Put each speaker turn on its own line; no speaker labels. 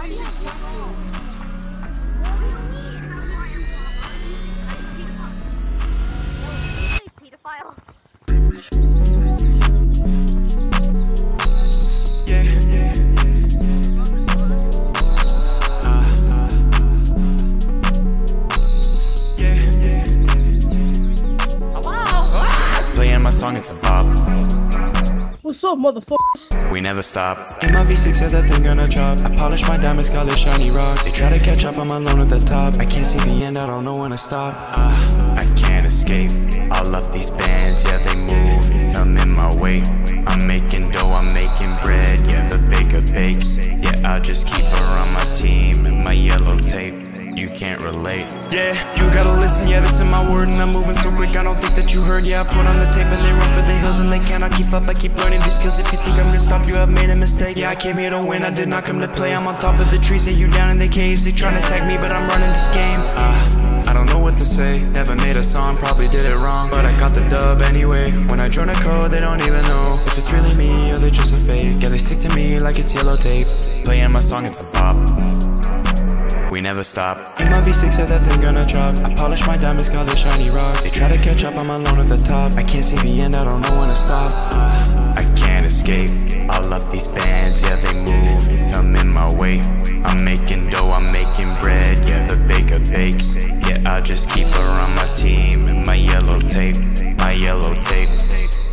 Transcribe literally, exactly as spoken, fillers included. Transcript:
Song, it's a bop.
What's up, motherfuckers?
We never stop. In my V six, yeah, that thing gonna drop. I polish my diamonds, call it shiny rocks. They try to catch up, I'm alone at the top. I can't see the end, I don't know when to stop. uh, I can't escape. All of these bands, yeah, they move, come in my way. I'm making dough, I'm making bread, yeah, the baker bakes. Yeah, I just keep her on my team, my yellow tape. You can't relate. Yeah, you gotta listen, yeah, this is my word. And I'm moving so quick, I don't think that you heard. Yeah, I put on the tape and they run for the hills and they cannot keep up. I keep learning these skills. If you think I'm gonna stop, you have made a mistake. Yeah, I came here to win, I did not come to play. I'm on top of the trees, say you down in the caves. They tryna tag me, but I'm running this game. uh, I don't know what to say. Never made a song, probably did it wrong, but I got the dub anyway. When I join a code, they don't even know if it's really me or they're just a fake. Yeah, they stick to me like it's yellow tape. Playing my song, it's a bop. We never stop. In my V six, yeah, that thing gonna drop. I polish my diamonds, call it shiny rocks. They try to catch up, I'm alone at the top. I can't see the end, I don't know when to stop. uh, I can't escape. All of these bands, yeah, they move, come in my way. I'm making dough, I'm making bread, yeah, the baker bakes. Yeah, I just keep her on my team, my yellow tape, my yellow tape.